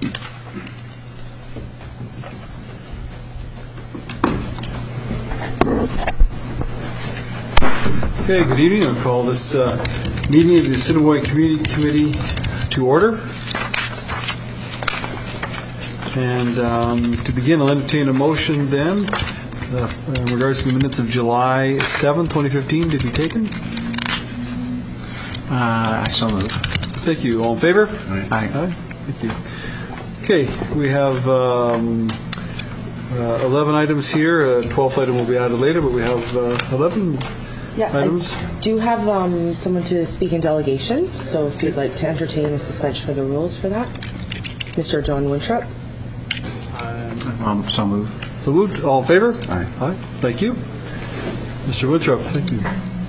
Okay, good evening. I'll call this meeting of the Assiniboia Community Committee to order. And to begin, I'll entertain a motion then in regards to the minutes of July 7th, 2015 to be taken. I so move. Thank you. All in favor? Aye. Thank you. Okay, we have 11 items here. 12th item will be added later, but we have 11 items. I do have someone to speak in delegation, so if you'd like to entertain a suspension of the rules for that. Mr. John Winthrop. So move. So moved. All in favor? Aye. Aye. Thank you. Mr. Winthrop, thank you.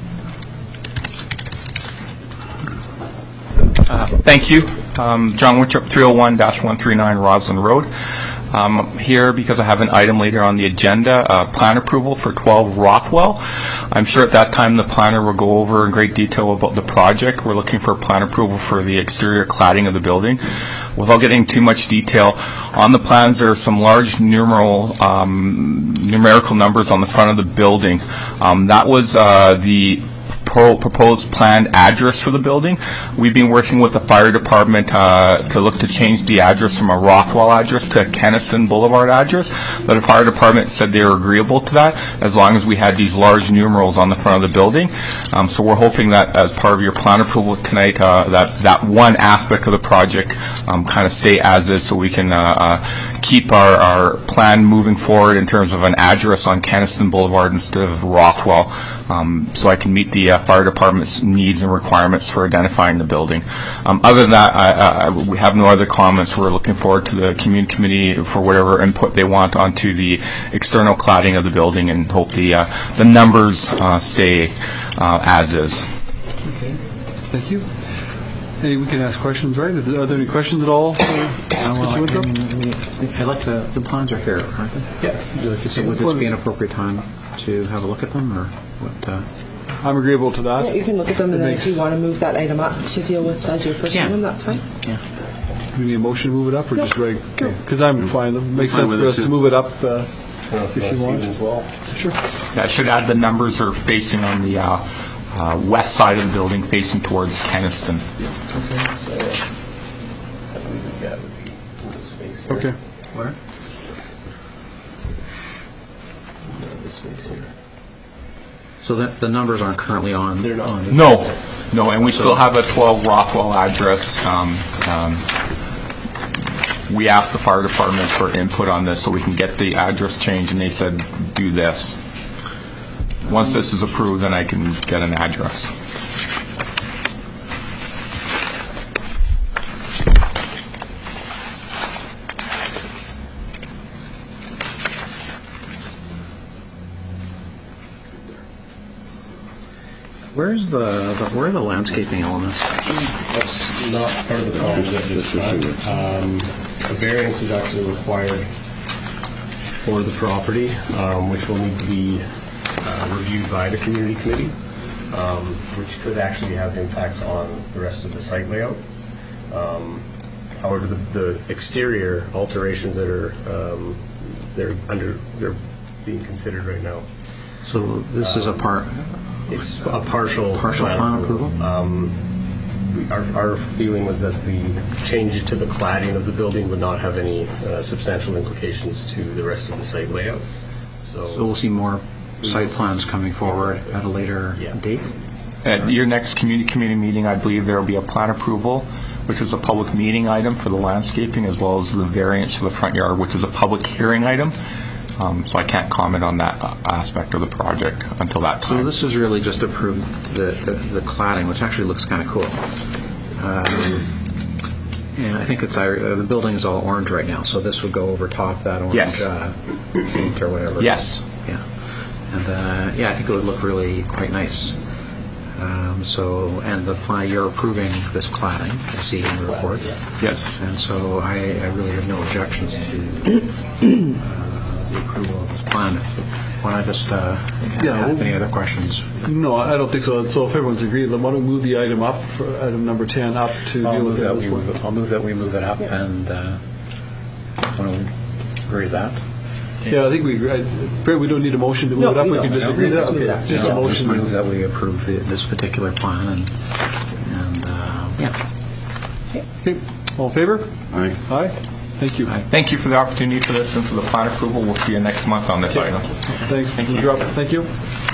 Thank you. John Winthrop, 301-139 Roslyn Road. Here because I have an item later on the agenda, plan approval for 12 Rothwell. I'm sure at that time the planner will go over in great detail about the project. We're looking for plan approval for the exterior cladding of the building. Without getting too much detail, on the plans there are some large numerical numbers on the front of the building. That was the proposed planned address for the building. We've been working with the fire department to look to change the address from a Rothwell address to a Kenaston Boulevard address, but the fire department said they were agreeable to that as long as we had these large numerals on the front of the building. So we're hoping that as part of your plan approval tonight, that one aspect of the project kind of stay as is, so we can keep our plan moving forward in terms of an address on Kenaston Boulevard instead of Rothwell, so I can meet the fire department's needs and requirements for identifying the building. Other than that, we have no other comments. We're looking forward to the community committee for whatever input they want onto the external cladding of the building, and hope the numbers stay as is. Okay, thank you. Hey, we can ask questions, right? Are there any questions at all? I'd like to. The plans are here, aren't they? Yeah. Would you like to see? Would this be an appropriate time to have a look at them, or what? I'm agreeable to that. Yeah, you can look at them, and then if you want to move that item up to deal with as your first item, that's fine. Yeah. Do we need a motion to move it up, or just regular? Because I'm fine. It makes sense for us to move it up if you want. As well. Sure. I should add the numbers are facing on the west side of the building, facing towards Kenaston. Okay. Where? This space here. So that the numbers aren't currently on. They're not. No, and we still have a 12 Rothwell address. We asked the fire department for input on this so we can get the address changed, and they said, do this. Once this is approved, then I can get an address. Where are the landscaping elements? That's not part of the project at this time. A variance is actually required for the property, which will need to be reviewed by the community committee, which could actually have impacts on the rest of the site layout. However, the exterior alterations that are they're being considered right now. So this is a part. It's a partial plan approval. Our feeling was that the change to the cladding of the building would not have any substantial implications to the rest of the site layout. So we'll see more site plans coming forward at a later date? At your next community meeting, I believe there will be a plan approval, which is a public meeting item for the landscaping, as well as the variance for the front yard, which is a public hearing item. So I can't comment on that aspect of the project until that time. So this is really just approved the cladding, which actually looks kind of cool. And I think it's the building is all orange right now, so this would go over top of that orange paint or whatever. Yes. Yeah. And I think it would look really quite nice. And the plan, you're approving this cladding, I see in the report. Yes. And so I really have no objections to the approval of this plan. Why don't I just have any other questions? No, I don't think so. So if everyone's agreed, then why don't we move the item up, for item number 10, up to deal with that. I'll move that we move it up, and Want to agree to that? Yeah, I think we agree. Brett, we don't need a motion to move it up. We can just agree to that. Okay, just a Just motion. move that we approve this particular plan and yeah. Okay, all in favor? Aye. Aye. Thank you. Thank you for the opportunity for this and for the plan approval. We'll see you next month on this item. Thanks for the drop. Thank you.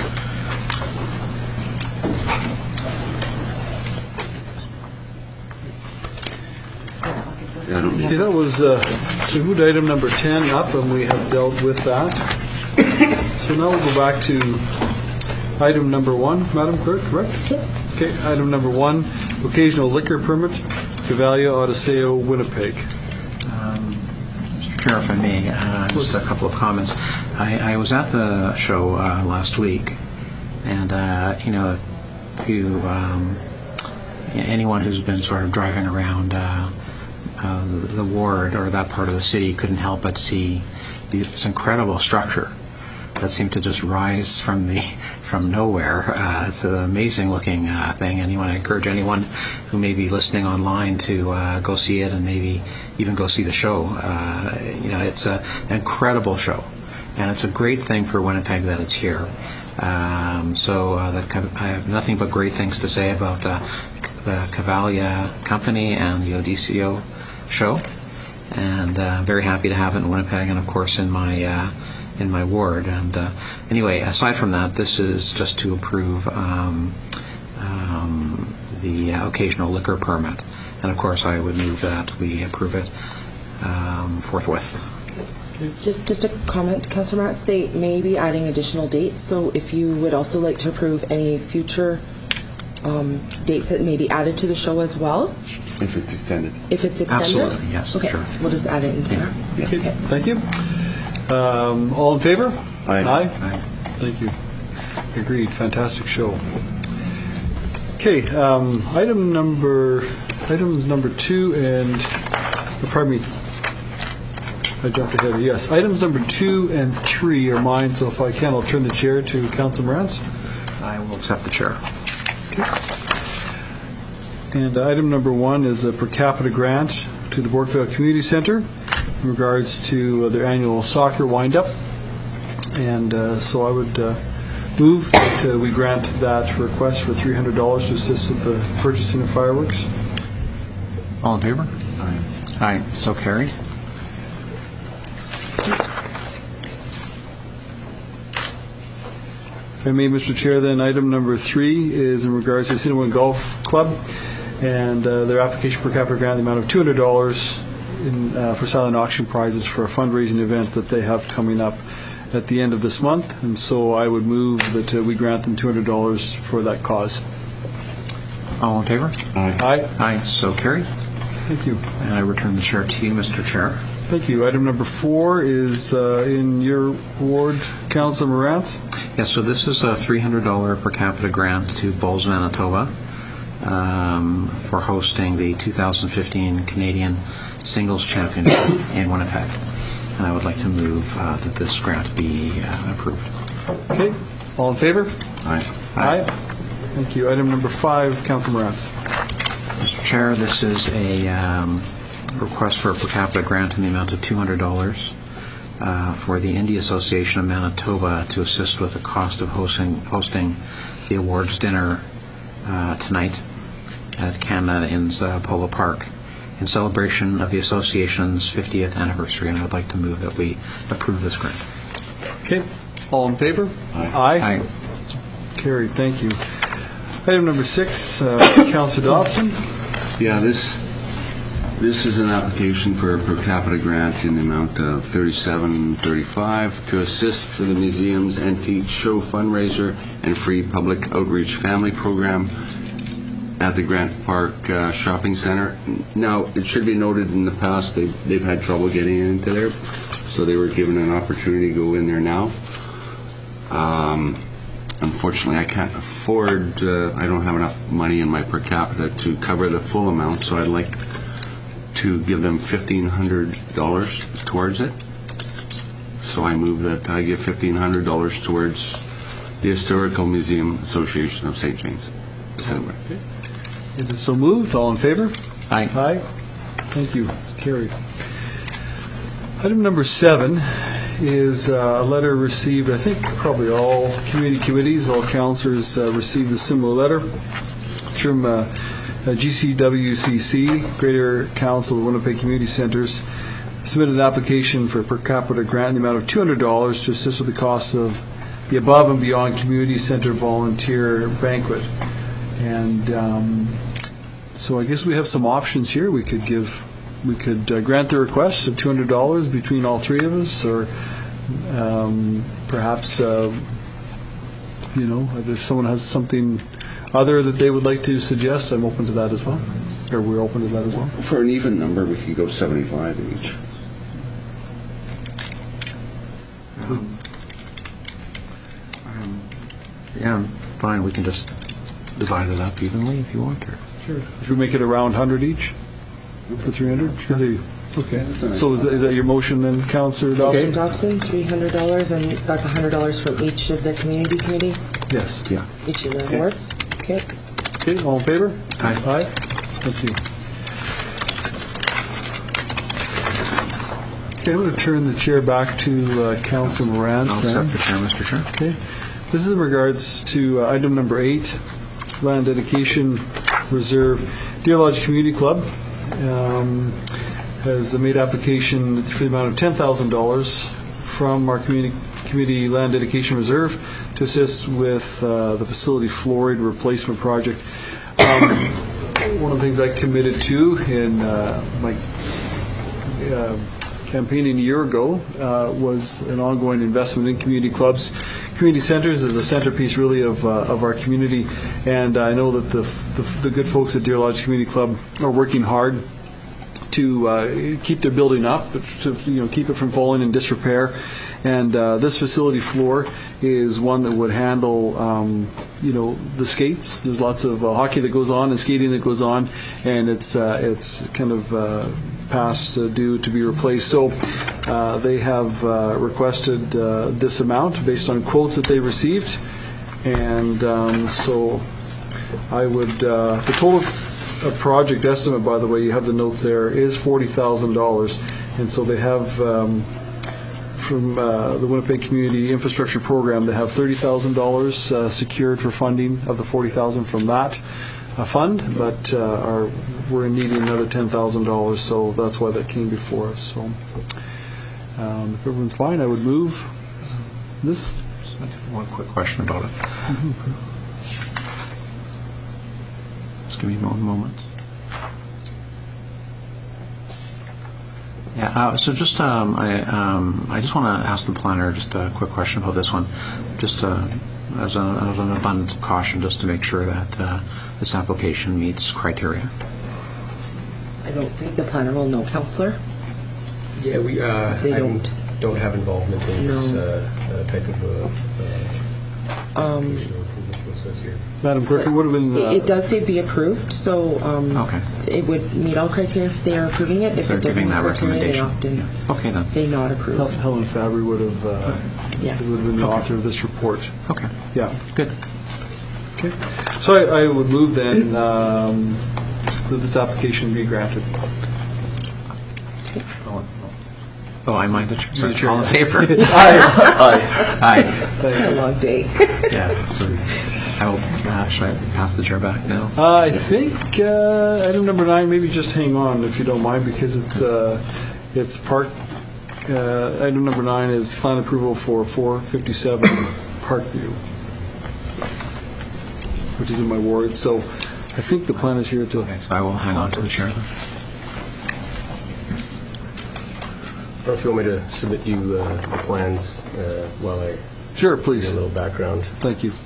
I don't need Okay, that was, so we moved item number 10 up, and we have dealt with that. So now we'll go back to item number 1, Madam Clerk, correct? Okay, item number 1, occasional liquor permit, Cavalia Odiseo, Winnipeg. Mr. Chair, if I may, just a couple of comments. I was at the show last week, and if you anyone who's been sort of driving around the ward or that part of the city couldn't help but see this incredible structure that seemed to just rise from nowhere. It's an amazing looking thing. I encourage anyone who may be listening online to go see it and maybe even go see the show. It's an incredible show, and it's a great thing for Winnipeg that it's here. I have nothing but great things to say about the Cavalia company and the Odiseo show, and very happy to have it in Winnipeg, and of course in my ward. And anyway, aside from that, this is just to approve the occasional liquor permit, and of course I would move that we approve it forthwith. Just a comment, Councillor Matz, they may be adding additional dates, so if you would also like to approve any future dates that may be added to the show as well. if it's extended. If it's extended? Absolutely, yes, Okay, sure. we'll just add it into there. Okay, thank you. All in favor? Aye. Aye. Thank you. Agreed. Fantastic show. Okay, items number 2 and, pardon me, I jumped ahead. Yes, items number 2 and 3 are mine, so if I can, I'll turn the chair to Councilor Morantz. I will accept the chair. And item number 1 is a per capita grant to the Bortvale Community Centre in regards to their annual soccer wind-up. And so I would move that we grant that request for $300 to assist with the purchasing of fireworks. All in favor? Aye. So carried. If I may, Mr. Chair, then item number 3 is in regards to Cinnamon Golf Club and their application per capita grant in the amount of $200 for silent auction prizes for a fundraising event that they have coming up at the end of this month. And so I would move that we grant them $200 for that cause. All in favor? Aye. Aye. So carried. Thank you. And I return the chair to you, Mr. Chair. Thank you. Item number 4 is in your ward, Councilor Morantz. Yes, so this is a $300 per capita grant to Bulls Manitoba for hosting the 2015 Canadian Singles Championship in Winnipeg. And I would like to move that this grant be approved. Okay. All in favor? Aye. Aye. Thank you. Item number 5, Councilor Morantz. Mr. Chair, this is a request for a per capita grant in the amount of $200 for the Indie Association of Manitoba to assist with the cost of hosting the awards dinner tonight at Canada Inn's Polo Park in celebration of the association's 50th anniversary, and I'd like to move that we approve this grant. Okay. All in favor? Aye. Aye. Carried. Thank you. Item number 6, Councilor Dobson. Yeah, this is an application for a per capita grant in the amount of $37.35 to assist for the museum's antique show fundraiser and free public outreach family program at the Grant Park Shopping Center. Now, it should be noted in the past they've had trouble getting into there, so they were given an opportunity to go in there now. Unfortunately, I can't afford, I don't have enough money in my per capita to cover the full amount, so I'd like to give them $1,500 towards it. So I move that I give $1,500 towards the Historical Museum Association of St. James. It is so moved. All in favor? Aye. Aye. Thank you. It's carried. Item number 7 is a letter received, I think probably all community committees, all councillors received a similar letter. It's from GCWCC, Greater Council of Winnipeg Community Centres, submitted an application for a per capita grant in the amount of $200 to assist with the cost of the above and beyond community center volunteer banquet. And so I guess we have some options here. We could grant the request of $200 between all three of us, or perhaps if someone has something other that they would like to suggest, I'm open to that as well. Or we're open to that as well. For an even number, we could go 75 each. Yeah, I'm fine. We can just divide it up evenly if you want to. Sure. Should we make it around 100 each for 300? Sure. Okay. So is that your motion then, Councillor Dobson? Dobson, $300, and that's $100 from each of the community committee, Yes. Yeah. each of the wards. Okay. Okay, all in favor? Aye. Aye. Thank you. Okay, I'm going to turn the chair back to Councillor Morantz. I'll accept the chair, Mr. Chair. Okay. This is in regards to item number 8, Land Dedication Reserve. Deer Lodge Community Club has made application for the amount of $10,000 from our community Land Dedication Reserve to assist with the facility fluoride replacement project. One of the things I committed to in my campaigning a year ago was an ongoing investment in community clubs. Community centers is a centerpiece really of our community, and I know that the good folks at Deer Lodge Community Club are working hard to keep their building up, to keep it from falling in disrepair. And this facility floor is one that would handle, the skates. There's lots of hockey that goes on and skating that goes on, and it's kind of past due to be replaced. So they have requested this amount based on quotes that they received, and so I would the total project estimate, by the way, you have the notes there, is $40,000, and so they have from the Winnipeg Community Infrastructure Program, they have $30,000 secured for funding of the $40,000 from that fund, but we're needing another $10,000, so that's why that came before us. So if everyone's fine, I would move this. Just one quick question about it. Just give me one moment. Yeah, so just I just want to ask the planner just a quick question about this one, just as an abundance of caution, just to make sure that this application meets criteria. I don't think the planner will know, Councillor. Yeah, we They don't have involvement in this type of process here. Madam Clerk, it would have been... It does say be approved, so Okay. it would meet all criteria if they are approving it. If They're it doesn't giving meet that criteria, they recommendation. often Yeah. Okay, then. say not approved. Helen Fabry would have Yeah. been the author of this report. Okay, Yeah. good. Okay. So I would move then that this application be granted. Oh, I mind the chair. chair. All in favor? Aye. Aye. It's been a long day. Yeah, so I will, should I pass the chair back now? I think item number 9, maybe just hang on if you don't mind, because it's part. Item number 9 is plan approval for 457 Parkview, which is in my ward. So I think the plan is here to. Okay, so I will hang on to the chair then. Or if you want me to submit you the plans while I Sure, give please. you a little background. Thank you.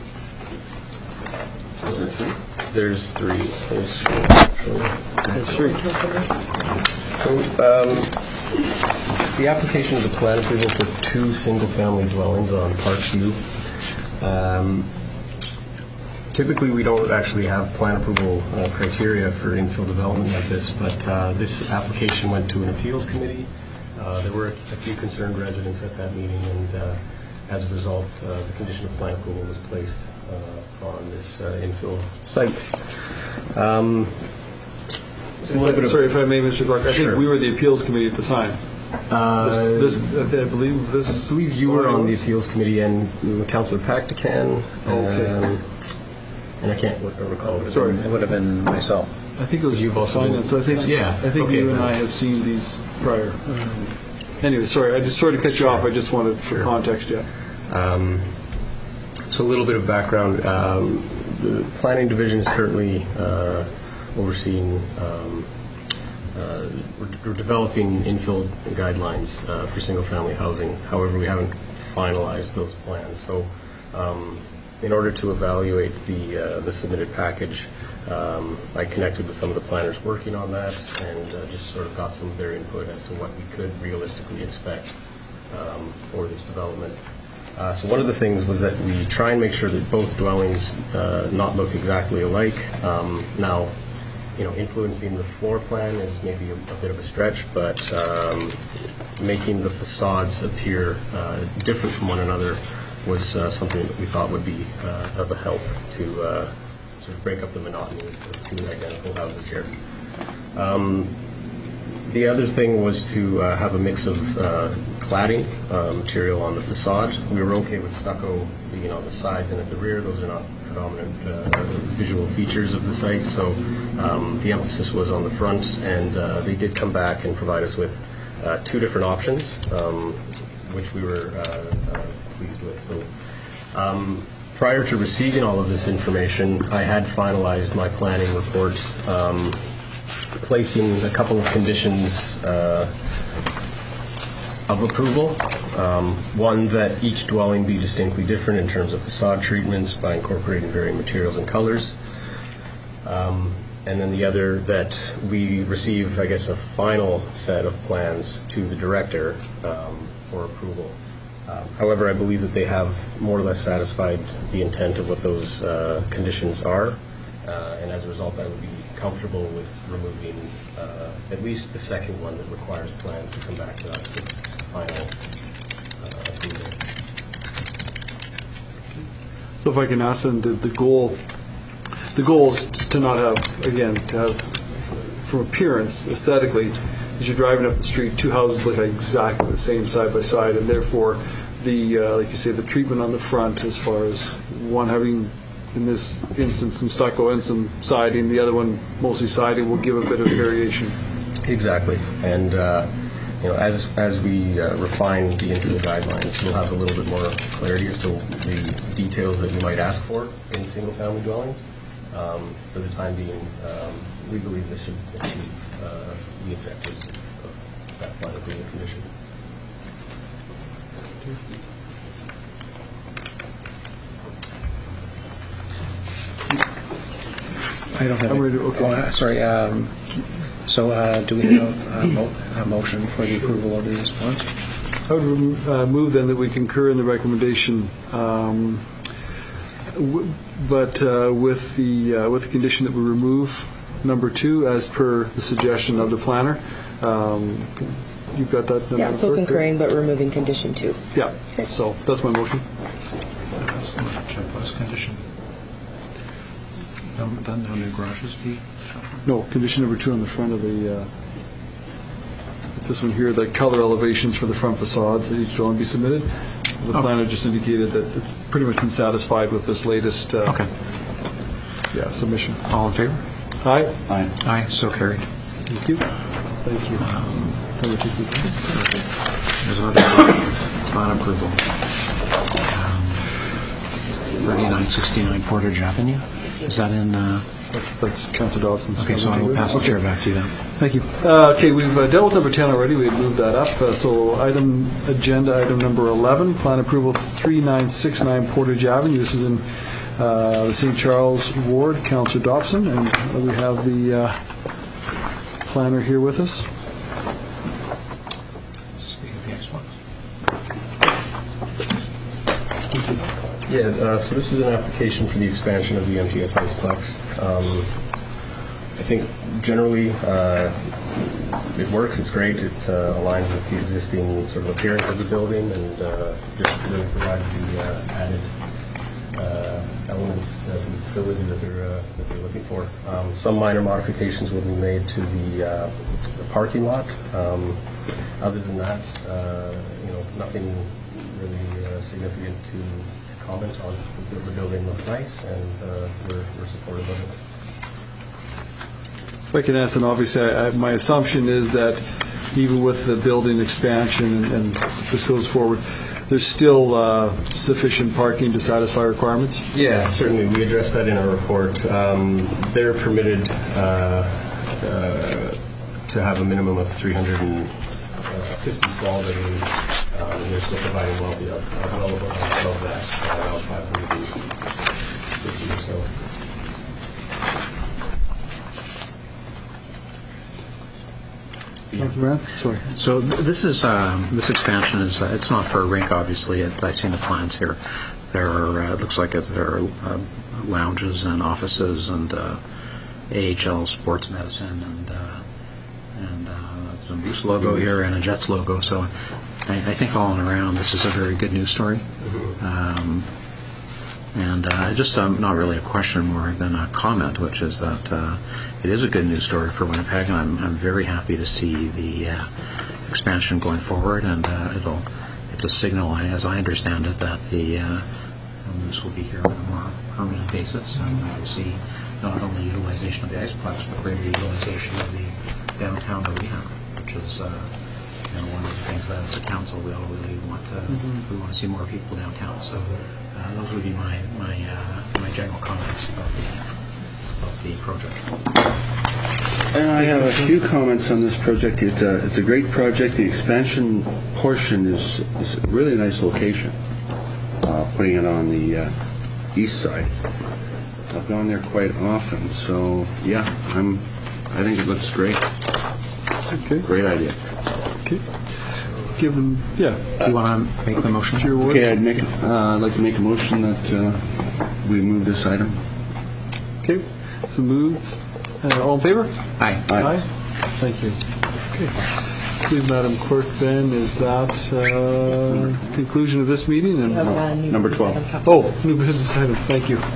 There's 3. There's Sure. So the application is a plan approval for 2 single-family dwellings on Parkview. Typically, we don't actually have plan approval criteria for infill development like this, but this application went to an appeals committee. There were a few concerned residents at that meeting, and as a result, the condition of plan approval was placed on this infill site. Sorry if I may, Mr. Clark. I think Sure. we were the appeals committee at the time. I believe this. I believe you were on the appeals committee, and Councillor Pactican. Okay. And I can't recall. Sorry. It would have been myself. I think it was You've also finance. So I think Okay, you and then. I have seen these prior. Anyway, sorry, I just sorry to cut you off. I just wanted for context. Yeah. So a little bit of background. The planning division is currently overseeing. We're developing infill guidelines for single-family housing. However, we haven't finalized those plans. So, in order to evaluate the submitted package, I connected with some of the planners working on that, and just sort of got some of their input as to what we could realistically expect for this development. So one of the things was that we try and make sure that both dwellings not look exactly alike. Now, influencing the floor plan is maybe a bit of a stretch, but making the facades appear different from one another was something that we thought would be of a help to sort of break up the monotony of two identical houses here. The other thing was to have a mix of cladding material on the facade. We were okay with stucco being on the sides and at the rear. Those are not predominant visual features of the site, so the emphasis was on the front, and they did come back and provide us with two different options, which we were pleased with. So prior to receiving all of this information, I had finalized my planning report, placing a couple of conditions of approval. One, that each dwelling be distinctly different in terms of facade treatments by incorporating varying materials and colors. And then the other, that we receive, I guess, a final set of plans to the director for approval. However, I believe that they have more or less satisfied the intent of what those conditions are, and as a result, I would be comfortable with removing at least the second one that requires plans to come back to us with final approval. So if I can ask them, the goal is to not have, again, to have, from appearance, aesthetically, as you're driving up the street, two houses look exactly the same side by side, and therefore the, like you say, the treatment on the front, as far as one having, in this instance, some stucco and some siding, the other one mostly siding, will give a bit of variation. Exactly, and as we refine the infill guidelines, we'll have a little bit more clarity as to the details that we might ask for in single-family dwellings. For the time being, we believe this should achieve the objectives of that final agreement condition. I don't have I'm it. ready to- okay. Sorry. So do we have a motion for the approval of these ones? I would move then that we concur in the recommendation, but with the condition that we remove number 2 as per the suggestion of the planner. You've got that? Yeah, so concurring but removing condition 2. Yeah, so that's my motion. Checklist condition. Then no new garages be. No, condition number 2 on the front of the, it's this one here, the color elevations for the front facades that each dwelling be submitted. The planner just indicated that it's pretty much been satisfied with this latest submission. All in favor? Aye? Aye. Aye. So carried. Thank you. Thank you. There's another plan approval. 3969 Portage Avenue. Is that in? That's Councillor Dobson's. Okay, so I will pass the chair back to you then. Thank you. Okay, we've dealt with number 10 already. We had moved that up. So agenda item number 11, plan approval 3969 Portage Avenue. This is in the St. Charles Ward, Councillor Dobson, and we have the planner here with us. Is this the next one? Yeah, so this is an application for the expansion of the MTS Iceplex. I think generally it works, it's great, it aligns with the existing sort of appearance of the building, and just really provides the added elements to the facility that they're looking for. Some minor modifications will be made to the parking lot. Other than that, nothing really significant to comment on. The building looks nice, and we're supportive of it. If I can ask, and obviously my assumption is that even with the building expansion and if this goes forward, there's still sufficient parking to satisfy requirements? Yeah, certainly. We addressed that in our report. They're permitted to have a minimum of 350 stall days, and they're still providing well above that, around 550 or so. Councilor Rance? Sorry. So this is this expansion is it's not for a rink, obviously. I've seen the plans here. There are it looks like there are lounges and offices and AHL Sports Medicine and there's a Moose logo here and a Jets logo. So I think all in around this is a very good news story. And just not really a question more than a comment, which is that it is a good news story for Winnipeg, and I'm very happy to see the expansion going forward. And it's a signal, as I understand it, that the Moose will be here on a more permanent basis, and we'll see not only utilization of the Iceplex, but greater utilization of the downtown arena, which is one of the things that as a council we all really want to we want to see more people downtown. So those would be my general comments about the project. And I have a few comments on this project. It's a great project. The expansion portion is a really nice location, putting it on the east side. I've gone there quite often, so yeah, I think it looks great. Okay. Great idea. Okay. Given, yeah. Do you want to make the motion? Your words? Okay, I'd like to make a motion that we move this item. Okay. So moved. All in favor? Aye. Aye. Thank you. Okay. Please, Madam Clerk, then, is that conclusion of this meeting? And Number 12. Oh, new business item. Thank you.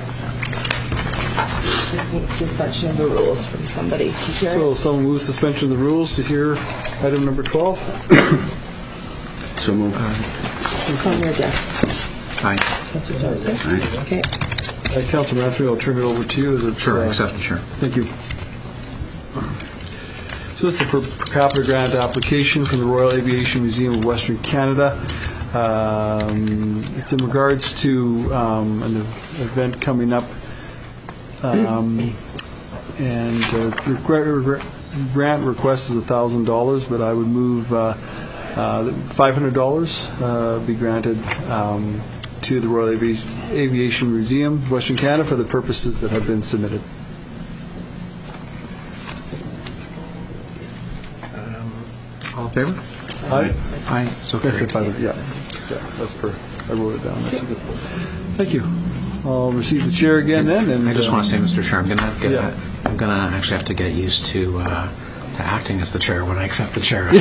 This needs suspension of the rules from somebody to hear So it. someone moves suspension of the rules to hear item number 12. So moved. It's on your desk. Aye. Councilor Johnson? Aye. Okay. Councilor Anthony, I'll turn it over to you. As it's, Sure, I accept the chair. Thank you. So this is a per capita grant application from the Royal Aviation Museum of Western Canada. It's in regards to an event coming up, and the grant request is $1,000, but I would move $500 be granted to the Royal Aviation Museum of Western Canada for the purposes that have been submitted. All in favor? Aye. Aye. So Yes, carried. if I- yeah, that's per. I wrote it down. That's a good. Thank you. I'll receive the chair again then. And I just want to say, Mr. Chair, I'm Yeah. gonna actually have to get used to acting as the chair when I accept the chair.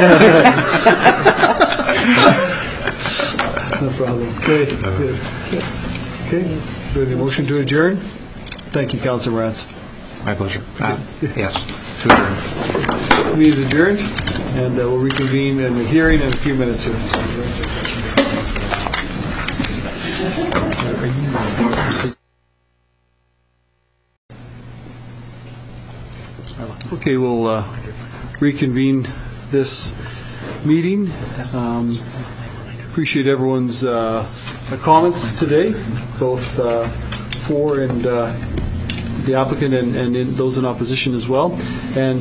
No problem. Okay. Good. Okay. Do we have a motion to adjourn? Thank you, Councilor Rance. My pleasure. Yes. To adjourn. Meeting is adjourned, and we'll reconvene in the hearing in a few minutes here. Okay, we'll reconvene this meeting. Appreciate everyone's comments today, both for and the applicant and those in opposition as well. And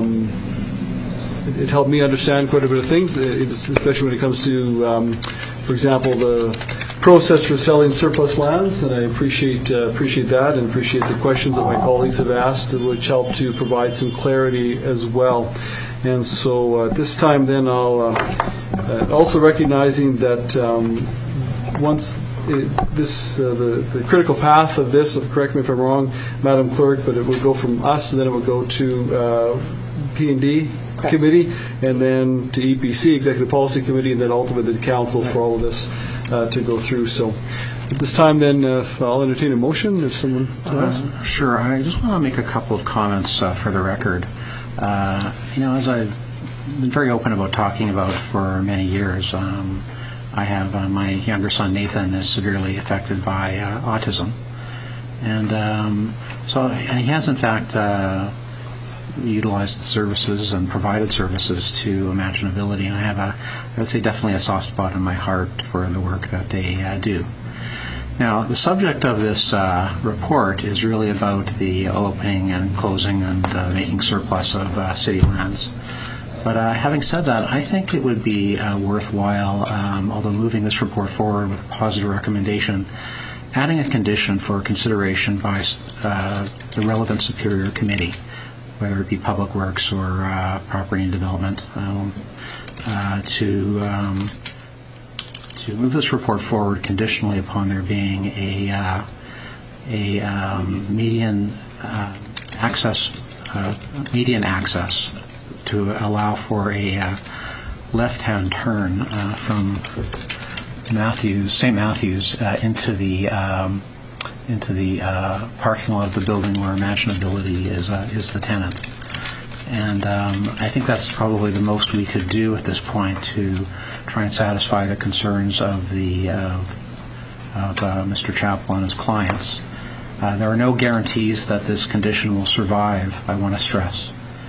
it helped me understand quite a bit of things, especially when it comes to, for example, the process for selling surplus lands, and I appreciate that, and appreciate the questions that my colleagues have asked, which help to provide some clarity as well. And so at this time, then, I'll also recognizing that once the critical path of this, correct me if I'm wrong, Madam Clerk, but it would go from us, and then it would go to P&D Committee, and then to EPC, Executive Policy Committee, and then ultimately the Council for all of this to go through. So at this time, then, I'll entertain a motion if someone asks. Sure. I just want to make a couple of comments for the record. As I've been very open about talking about for many years. I have my younger son Nathan is severely affected by autism, and he has in fact utilized the services and provided services to Imaginability, and I would say definitely a soft spot in my heart for the work that they do. Now, the subject of this report is really about the opening and closing and making surplus of city lands. But having said that, I think it would be worthwhile, although moving this report forward with a positive recommendation, adding a condition for consideration by the relevant superior committee, whether it be Public Works or Property and Development, to move this report forward conditionally upon there being a median access to allow for a left-hand turn from St. Matthews into the parking lot of the building where Imaginability is the tenant. And I think that's probably the most we could do at this point to try and satisfy the concerns of Mr. Chappell and his clients. There are no guarantees that this condition will survive, I want to stress,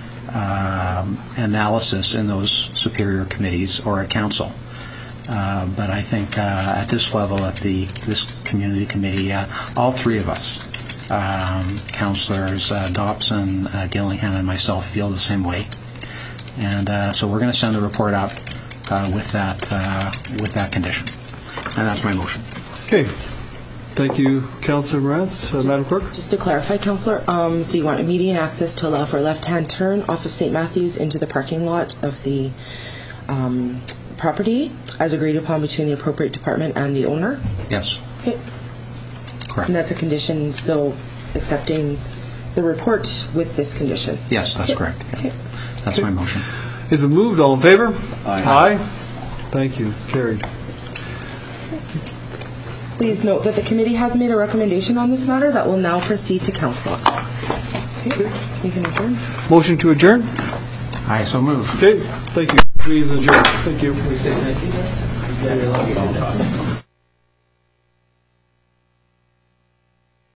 analysis in those superior committees or at council. But I think at this level, at this community committee, all three of us, councillors Dobson, Gillingham, and myself, feel the same way. And so we're going to send the report out with that condition. And that's my motion. Okay. Thank you, Councillor Morantz. Madam Clerk? Just to clarify, Councillor, so you want immediate access to allow for a left-hand turn off of St. Matthews into the parking lot of the property, as agreed upon between the appropriate department and the owner? Yes. Okay. Correct. And that's a condition, so accepting the report with this condition? Yes, that's correct. Okay. That's my motion. Is it moved? All in favor? Aye. Thank you. Carried. Please note that the committee has made a recommendation on this matter that will now proceed to council. Okay. You can adjourn. Motion to adjourn? Aye, so move. Okay. Thank you. Please adjourn. Thank you.